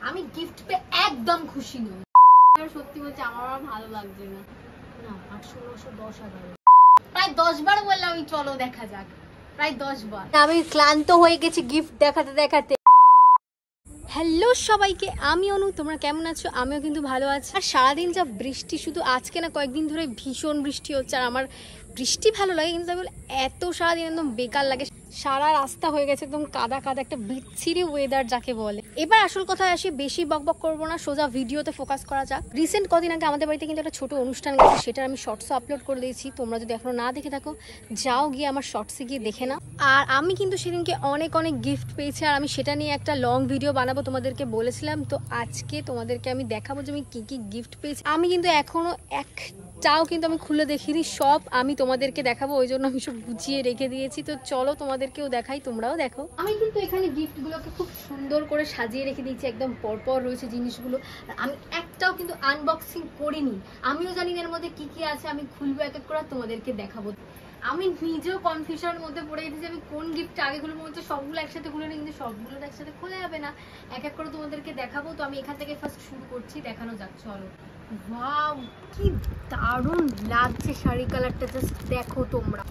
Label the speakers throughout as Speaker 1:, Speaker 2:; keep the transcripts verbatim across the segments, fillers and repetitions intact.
Speaker 1: আমি গিফট পেয়ে একদম খুশি নই। সত্যি বলছি আমার ভালো লাগছে না। না আটশো নশো দশ হাজার প্রায় দশ বার বললাম আমি চলো দেখা যাক, প্রায় দশ বার। আমি ক্লান্ত হয়ে গেছি গিফট দেখাতে দেখাতে। হ্যালো সবাইকে, আমি অনু, তোমরা কেমন আছো? আমিও কিন্তু ভালো আছি। আর সারাদিন যা বৃষ্টি, শুধু আজকে না কয়েকদিন ধরে ভীষণ বৃষ্টি হচ্ছে। আর আমার বৃষ্টি ভালো লাগে, কিন্তু আমি এত সারাদিন একদম বেকার লাগে। সারা রাস্তা হয়ে গেছে একদম কাদা কাদা, একটা বিচ্ছিরি ওয়েদার যাকে বলে। এবার আসল কথায় আসি, বেশি বকবক করবো না, সোজা ভিডিওতে ফোকাস করা যাক। রিসেন্ট কদিন আগে আমাদের বাড়িতে কিন্তু একটা ছোট অনুষ্ঠান গেছে, সেটা আমি শর্টসে আপলোড করে দিয়েছি। তোমরা যদি এখনো না দেখে থাকো, যাও গিয়ে আমার শর্টসে গিয়ে দেখে না। আর আমি কিন্তু সেদিনকে অনেক অনেক গিফট পেয়েছি, আর আমি সেটা নিয়ে একটা লং ভিডিও বানাবো তোমাদেরকে বলেছিলাম। তো আজকে তোমাদেরকে আমি দেখাবো যে আমি কি কি গিফট পেয়েছি। আমি কিন্তু এখনো একটাও কিন্তু আমি খুলে দেখিনি, সব আমি তোমাদেরকে দেখাবো, ওই জন্য আমি সব গুছিয়ে রেখে দিয়েছি। তো চলো তোমাদেরকেও দেখাই, তোমরাও দেখো। আমি কিন্তু এখানে গিফটগুলোকে খুব সুন্দর করে সাজিয়ে রেখে দিয়েছি, একদম পরপর রয়েছে জিনিসগুলো। আমি একটাও কিন্তু আনবক্সিং করিনি, আমিও জানি না এর মধ্যে কি কি আছে। আমি খুলবো এক এক করে তোমাদেরকে দেখাবো। আমি নিজেও কনফিউশনের মধ্যে পড়ে গেছি যে আমি কোন গিফটটা আগে খুলবো। মনে হচ্ছে সবগুলো একসাথে খুলে নিই, কিন্তু সবগুলো একসাথে খোলা যাবে না, এক এক করে তোমাদেরকে দেখাবো। তো আমি এখান থেকে ফার্স্ট শুরু করছি, দেখানো যাক, চলো। ওয়াও, কি দারুণ লাগছে শাড়ি কালারটা, জাস্ট দেখো তোমরা,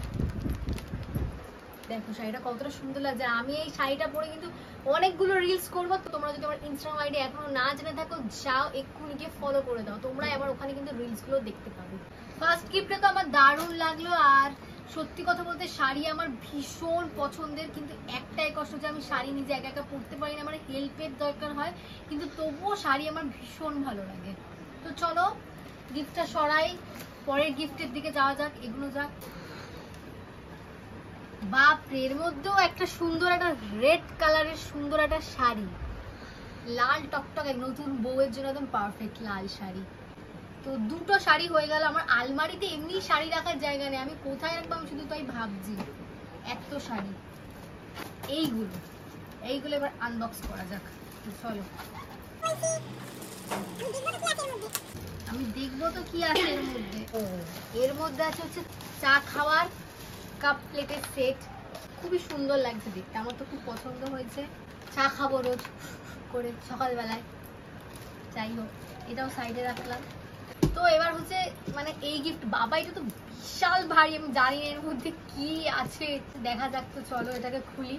Speaker 1: দেখো শাড়িটা কতটা সুন্দর লাগছে। আমি এই শাড়িটা পরে কিন্তু অনেকগুলো রিলস করবো। তো তোমরা যদি আমার ইনস্টাগ্রাম আইডি এখনো না জেনে থাকো, যাও এক্ষুনি গিয়ে ফলো করে দাও, তোমরা আবার ওখানে কিন্তু রিলস গুলো দেখতে পাবে। ফার্স্ট গিফটটা তো আমার দারুণ লাগলো। আর সত্যি কথা বলতে শাড়ি আমার ভীষণ পছন্দের, কিন্তু একটাই কষ্ট যে আমি শাড়ি নিজে একা একা পরতে পারি না, আমার হেল্পের দরকার হয়। কিন্তু তবুও শাড়ি আমার ভীষণ ভালো লাগে। তো চলো গিফটটা সরাই, পরের গিফটের দিকে যাওয়া যাক, এগুলো যাক। বাপরে, এর মধ্যেও একটা সুন্দর একটা রেড কালারের সুন্দর একটা শাড়ি, লাল টকটকে, নতুন বউয়ের জন্য একদম পারফেক্ট লাল শাড়ি। তো দুটো শাড়ি হয়ে গেল। আমার আলমারিতে এমনি শাড়ি রাখার জায়গা নেই, আমি কোথায় রাখবো আমি শুধু তাই ভাবছি, এত শাড়ি। এইগুলো এইগুলো এবার আনবক্স করা যাক, চলো। আমি দেখবো তো কি আছে এর মধ্যে। ও, এর মধ্যে আছে হচ্ছে চা খাওয়ার কাপ প্লেটের সেট, খুবই সুন্দর লাগছে দেখতে, আমার তো খুব পছন্দ হয়েছে। চা খাবো রোজ করে সকালবেলায়, যাই হোক এটাও সাইডে রাখলাম। তো এবার হচ্ছে মানে এই গিফট, বাবা এটা তো বিশাল ভারী, আমি জানি এর মধ্যে কি আছে, দেখা যাক। তো চলো এটাকে খুলি।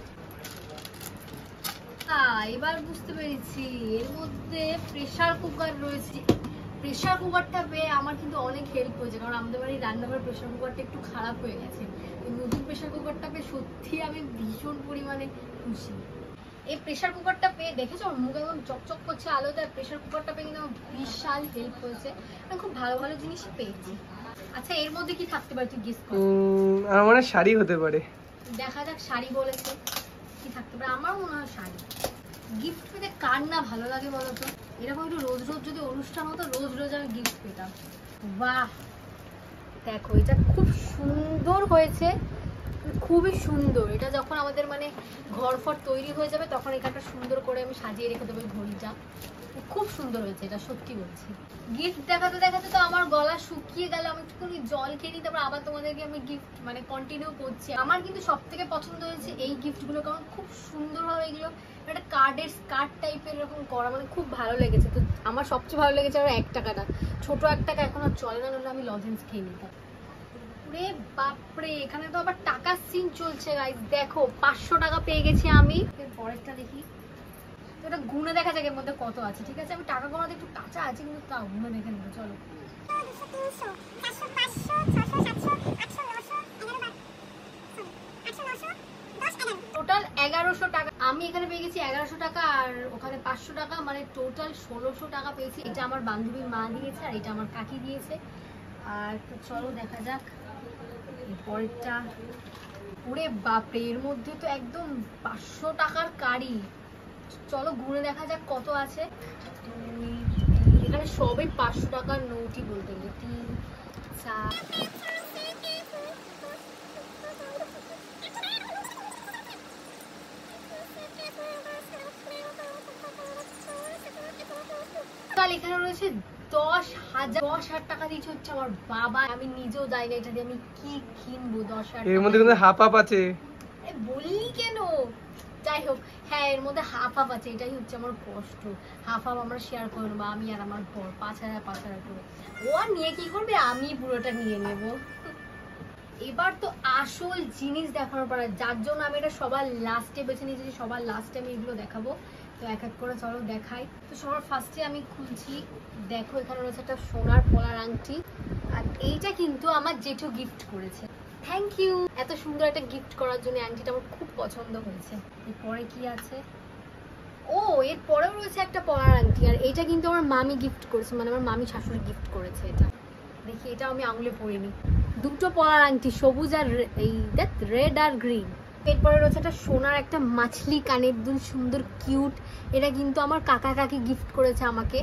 Speaker 1: এবার বুঝতে পেরেছি, এর মধ্যে প্রেসার কুকার রয়েছে। প্রেসার কুকারটা পেয়ে আমার কিন্তু অনেক হেল্প হয়েছে, কারণ আমাদের বাড়ির রান্নাঘরের প্রেসার কুকারটা একটু খারাপ হয়ে গেছে। নতুন প্রেসার কুকারটা পেয়ে সত্যি আমি ভীষণ পরিমাণে খুশি। এই প্রেসার কুকারটা পেয়ে দেখেছো আমার মুখ একদম চকচক করছে আলোতে, প্রেসার কুকারটা পেয়ে কিন্তু আমার বিশাল হেল্প হয়েছে। আমি খুব ভালো ভালো জিনিস পেয়েছি। আচ্ছা এর মধ্যে কি থাকতে পারে তুই গেস কর?
Speaker 2: আমার মনে হয় শাড়ি হতে পারে।
Speaker 1: দেখা যাক, শাড়ি বলেছে, কি থাকতে পারে? আমার মনে হয় শাড়ি। গিফট পেতে কার না ভালো লাগে বলতো? এরকম একটু রোজ রোজ যদি অনুষ্ঠান হতো, রোজ রোজ আমি গিফট পেতাম। বাহ, দেখো এটা খুব সুন্দর হয়েছে, খুবই সুন্দর। এটা যখন আমাদের মানে ঘর ফর তৈরি হয়ে যাবে, তখন এখানটা সুন্দর করে আমি সাজিয়ে রেখে দেবো ঘড়িটা। খুব সুন্দর হয়েছে এটা, সত্যি বলছি। গিফট দেখাতে দেখাতে তো আমার গলা শুকিয়ে গেল, আমি একটুখানি জল খেয়ে নিই, তারপর আবার তোমাদেরকে আমি গিফট মানে কন্টিনিউ করছি। আমার কিন্তু সব থেকে পছন্দ হয়েছে এই গিফটগুলো, কারণ খুব সুন্দরভাবে এগুলো একটা কার্ডের কার্ড টাইপের এরকম করা, মানে খুব ভালো লেগেছে। তো আমার সবচেয়ে ভালো লেগেছে আর এক টাকাটা, ছোট এক টাকা এখন আর চলে না, নাহলে আমি লজেন্স খেয়ে নিতাম। রে বাপরে, এখানে তো আবার টাকার সিন চলছে গাইস, দেখো পাঁচশো টাকা পেয়ে গেছি আমি। পরেরটা দেখি, ওটা গুনে দেখা যাক এর মধ্যে কত আছে। ঠিক আছে, আমি টাকা গোনাতে একটু কাঁচা আছে, কিন্তু তাও গুনে দেখে নেবো, চলো। টোটাল এগারোশো টাকা আমি এখানে পেয়ে গেছি, এগারোশো টাকা, আর ওখানে পাঁচশো টাকা, মানে টোটাল ষোলোশো টাকা পেয়েছি। এটা আমার বান্ধবীর মা দিয়েছে, আর এটা আমার কাকি দিয়েছে। আর তো চলো দেখা যাক পরেরটা। ওরে বাপরে, এর মধ্যে তো একদম পাঁচশো টাকার কারি। চলো ঘুরে দেখা যাক কত আছে। এখানে সবই পাঁচশো টাকার নোটই বলতে গেলে। তিন চার এখানে রয়েছে দশ হাজার দশ হাজার টাকা দিয়েছে হচ্ছে আমার বাবা। আমি নিজেও যাই না এটা দিয়ে আমি কি কিনবো। দশ হাজার এর মধ্যে কিন্তু হাফ হাফ আছে। বললি কেন? যা যাই হোক, হ্যাঁ এর মধ্যে হাফ হাফ আছে, এটাই হচ্ছে আমার কষ্ট। হাফ হাফ আমরা শেয়ার করে নেবো, আমি আর আমার বর, পাঁচ হাজার পাঁচ হাজার করে। ও আর নিয়ে কি করবে, আমি পুরোটা নিয়ে নেবো। এবার তো আসল জিনিস দেখানোর পর, যার জন্য আমি এটা সবার লাস্টে বেছে নিয়েছি, সবার লাস্টে আমি এগুলো দেখাবো। তো এক এক করে চলো দেখাই। তো সবার ফার্স্টে আমি খুলছি, দেখো এখানে রয়েছে একটা সোনার পলার আংটি, আর এইটা কিন্তু আমার জেঠু গিফট করেছে। থ্যাংক ইউ, এত সুন্দর একটা গিফট করার জন্য। আংটিটা আমার খুব পছন্দ হয়েছে। এরপরে কি আছে, ও এরপরেও রয়েছে একটা পলার আংটি, আর এইটা কিন্তু আমার মামি গিফট করেছে, মানে আমার মামি শাশুড়ি গিফট করেছে। এটা দেখি, এটা আমি আঙুলে পরিনি। দুটো পলার আংটি, সবুজ আর এই দেখ রেড আর গ্রিন। এরপরে রয়েছে একটা সোনার একটা মাছলি কানের দুল, সুন্দর কিউট। এটা কিন্তু আমার কাকা কাকি গিফট করেছে আমাকে,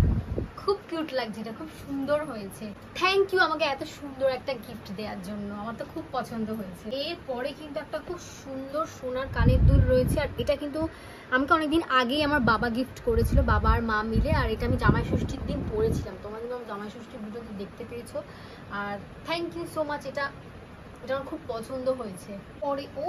Speaker 1: খুব কিউট লাগছে, এটা খুব সুন্দর হয়েছে। থ্যাংক ইউ আমাকে এত সুন্দর একটা গিফট দেওয়ার জন্য, আমার তো খুব পছন্দ হয়েছে। এরপরে কিন্তু একটা খুব সুন্দর সোনার কানের দুল রয়েছে, আর এটা কিন্তু আমাকে অনেকদিন আগেই আমার বাবা গিফট করেছিল, বাবা আর মা মিলে। আর এটা আমি জামাই ষষ্ঠীর দিন পরেছিলাম, তোমরা কিন্তু আমার জামাই ষষ্ঠীর ভিডিওতে দেখতে পেয়েছো। আর থ্যাংক ইউ সো মাচ, এটা এটা আমার খুব পছন্দ হয়েছে। পরে ও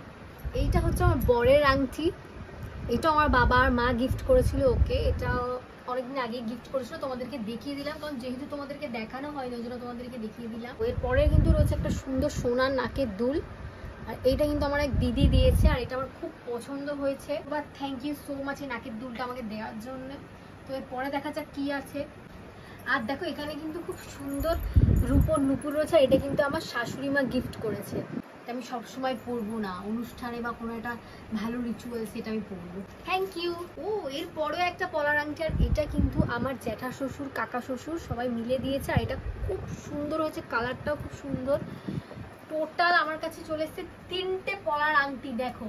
Speaker 1: এইটা হচ্ছে আমার বরের আংটি, এটা আমার বাবা আর মা গিফট করেছিল ওকে। এটা অনেকদিন আগে গিফট করেছিল, তোমাদেরকে দেখিয়ে দিলাম, কারণ যেহেতু তোমাদেরকে দেখানো হয়নি ওই জন্য তোমাদেরকে দেখিয়ে দিলাম। এরপরে কিন্তু রয়েছে একটা সুন্দর সোনার নাকের দুল, আর এইটা কিন্তু আমার এক দিদি দিয়েছে, আর এটা আমার খুব পছন্দ হয়েছে। এবার থ্যাংক ইউ সো মাচ এই নাকের দুলটা আমাকে দেওয়ার জন্য। তো এরপরে দেখা যাক কি আছে। আর দেখো এখানে কিন্তু খুব সুন্দর রূপোর নুপুর রয়েছে, এটা কিন্তু আমার শাশুড়ি মা গিফট করেছে। এটা আমি সবসময় পরবো না, অনুষ্ঠানে বা কোনো একটা ভালো রিচুয়াল সেটা আমি পরবো। Thank you. ও এরপরেও একটা পলার আংটি, আর এটা কিন্তু আমার জ্যাঠা শ্বশুর কাকা শ্বশুর সবাই মিলে দিয়েছে, আর এটা খুব সুন্দর হয়েছে, কালারটাও খুব সুন্দর। টোটাল আমার কাছে চলে এসছে তিনটে পলার আংটি, দেখো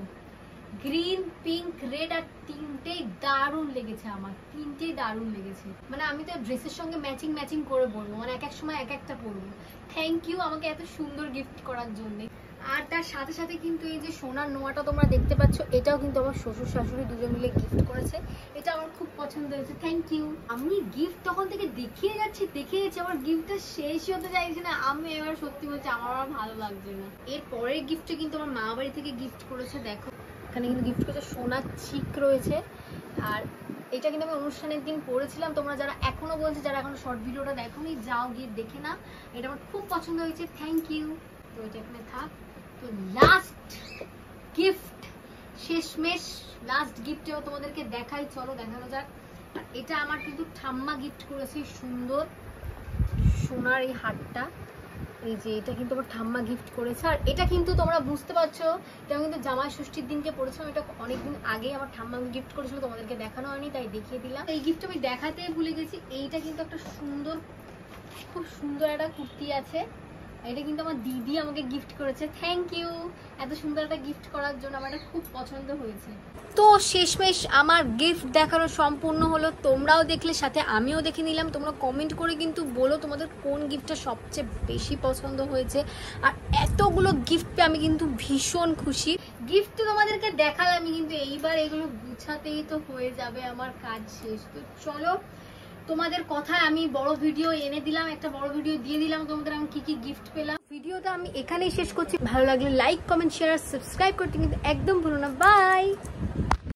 Speaker 1: গ্রিন পিঙ্ক রেড, আর তিনটেই দারুণ লেগেছে আমার, তিনটেই দারুণ লেগেছে। মানে আমি তো ড্রেসের সঙ্গে ম্যাচিং ম্যাচিং করে পরবো, মানে এক এক সময় এক একটা পরবো। থ্যাংক ইউ আমাকে এত সুন্দর গিফট করার জন্য। আর তার সাথে সাথে কিন্তু এই যে সোনার নোয়াটা তোমরা দেখতে পাচ্ছ, এটাও কিন্তু আমার শ্বশুর শাশুড়ি দুজন মিলে গিফট করেছে, এটা আমার খুব পছন্দ হয়েছে। Thank you. আমি গিফট তখন থেকে দেখিয়ে যাচ্ছি দেখিয়ে যাচ্ছি, আমার গিফটটা শেষই হতে চাইছে না। আমি এবার সত্যি বলছি আমার আর ভালো লাগছে না। এর পরের গিফটটা কিন্তু আমার মা বাড়ি থেকে গিফট করেছে, দেখো এখানে কিন্তু গিফট করেছে সোনার চিক রয়েছে, আর এটা কিন্তু আমি অনুষ্ঠানের দিন পরেছিলাম। তোমরা যারা এখনো বলছে, যারা এখনো শর্ট ভিডিওটা দেখোনি, যাও গিয়ে দেখে না, এটা আমার খুব পছন্দ হয়েছে। Thank you. তো এটা এখানে থাক। তো লাস্ট গিফট, শেষমেশ লাস্ট গিফটেও তোমাদেরকে দেখাই, চলো দেখানো যাক। আর এটা আমার কিন্তু ঠাম্মা গিফট করেছে, সুন্দর সোনার এই হারটা, এই যে এটা কিন্তু আমার ঠাম্মা গিফট করেছে। আর এটা কিন্তু তোমরা বুঝতে পারছো, এটা কিন্তু জামাই ষষ্ঠীর দিনকে পড়েছিলাম, এটা অনেকদিন আগে আমার ঠাম্মা গিফট করেছিল, তোমাদেরকে দেখানো হয়নি তাই দেখিয়ে দিলাম। এই গিফট আমি দেখাতে ভুলে গেছি। এইটা কিন্তু একটা সুন্দর, খুব সুন্দর একটা কুর্তি আছে, এটা কিন্তু আমার দিদি আমাকে গিফট করেছে। থ্যাংক ইউ এত সুন্দর একটা গিফট করার জন্য, আমার এটা খুব পছন্দ হয়েছে। তো শেষমেশ আমার গিফট দেখানো সম্পূর্ণ হলো, তোমরাও দেখলে, সাথে আমিও দেখে নিলাম। তোমরা কমেন্ট করে কিন্তু বলো তোমাদের কোন গিফটটা সবচেয়ে বেশি পছন্দ হয়েছে। আর এতগুলো গিফট পেয়ে আমি কিন্তু ভীষণ খুশি। গিফট তো তোমাদেরকে দেখালাম, কিন্তু এইবার এগুলো গুছাতেই তো হয়ে যাবে আমার কাজ শেষ। তো চলো, তোমাদের কথায় আমি বড় ভিডিও এনে দিলাম, একটা বড় ভিডিও দিয়ে দিলাম তোমাদের আমি কি কি গিফট পেলাম। ভিডিওটা আমি এখানেই শেষ করছি। ভালো লাগলে লাইক কমেন্ট শেয়ার সাবস্ক্রাইব করতে কিন্তু একদম ভুলো না। বাই।